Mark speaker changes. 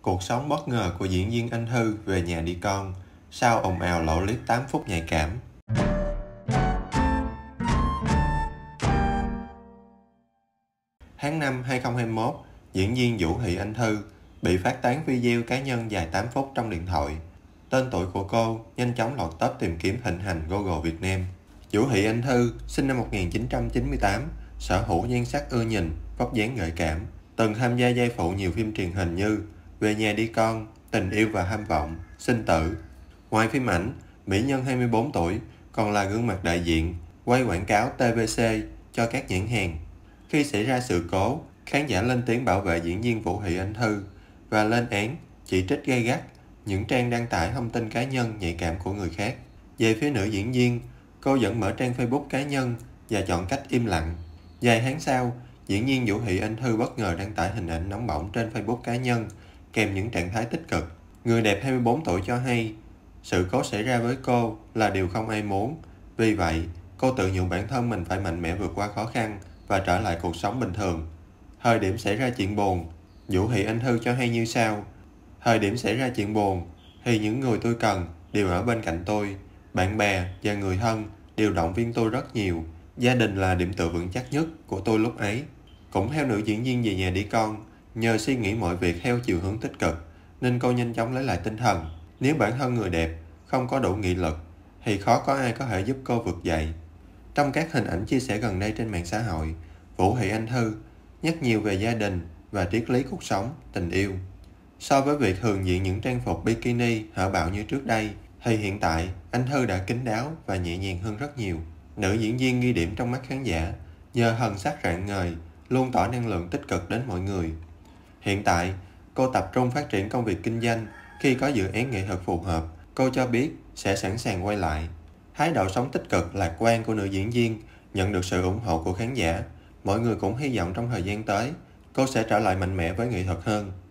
Speaker 1: Cuộc sống bất ngờ của diễn viên Anh Thư về nhà đi con, sau ồn ào lộ clip 8 phút nhạy cảm. Tháng 5 2021, diễn viên Vũ Thị Anh Thư bị phát tán video cá nhân dài 8 phút trong điện thoại. Tên tuổi của cô nhanh chóng lọt top tìm kiếm thịnh hành Google Việt Nam. Vũ Thị Anh Thư sinh năm 1998, sở hữu nhan sắc ưa nhìn, vóc dáng gợi cảm, từng tham gia vai phụ nhiều phim truyền hình như Về nhà đi con, Tình yêu và tham vọng, Sinh tử. Ngoài phim ảnh, mỹ nhân 24 tuổi còn là gương mặt đại diện, quay quảng cáo TVC cho các nhãn hàng. Khi xảy ra sự cố, khán giả lên tiếng bảo vệ diễn viên Vũ Thị Anh Thư và lên án, chỉ trích gay gắt những trang đăng tải thông tin cá nhân nhạy cảm của người khác. Về phía nữ diễn viên, cô vẫn mở trang Facebook cá nhân và chọn cách im lặng. Vài tháng sau, diễn viên Vũ Thị Anh Thư bất ngờ đăng tải hình ảnh nóng bỏng trên Facebook cá nhân kèm những trạng thái tích cực. Người đẹp 24 tuổi cho hay, sự cố xảy ra với cô là điều không ai muốn. Vì vậy, cô tự nhủ bản thân mình phải mạnh mẽ vượt qua khó khăn và trở lại cuộc sống bình thường. Thời điểm xảy ra chuyện buồn, Vũ Thị Anh Thư cho hay như sau: thời điểm xảy ra chuyện buồn thì những người tôi cần đều ở bên cạnh tôi. Bạn bè và người thân đều động viên tôi rất nhiều. Gia đình là điểm tựa vững chắc nhất của tôi lúc ấy. Cũng theo nữ diễn viên Về nhà đi con, nhờ suy nghĩ mọi việc theo chiều hướng tích cực nên cô nhanh chóng lấy lại tinh thần. Nếu bản thân người đẹp không có đủ nghị lực thì khó có ai có thể giúp cô vực dậy. Trong các hình ảnh chia sẻ gần đây trên mạng xã hội, Vũ Thị Anh Thư nhắc nhiều về gia đình và triết lý cuộc sống, tình yêu. So với việc thường diện những trang phục bikini hở bạo như trước đây, thì hiện tại Anh Thư đã kín đáo và nhẹ nhàng hơn rất nhiều. Nữ diễn viên ghi điểm trong mắt khán giả nhờ thần sắc rạng ngời, luôn tỏ năng lượng tích cực đến mọi người. Hiện tại, cô tập trung phát triển công việc kinh doanh. Khi có dự án nghệ thuật phù hợp, cô cho biết sẽ sẵn sàng quay lại. Thái độ sống tích cực, lạc quan của nữ diễn viên nhận được sự ủng hộ của khán giả. Mọi người cũng hy vọng trong thời gian tới, cô sẽ trở lại mạnh mẽ với nghệ thuật hơn.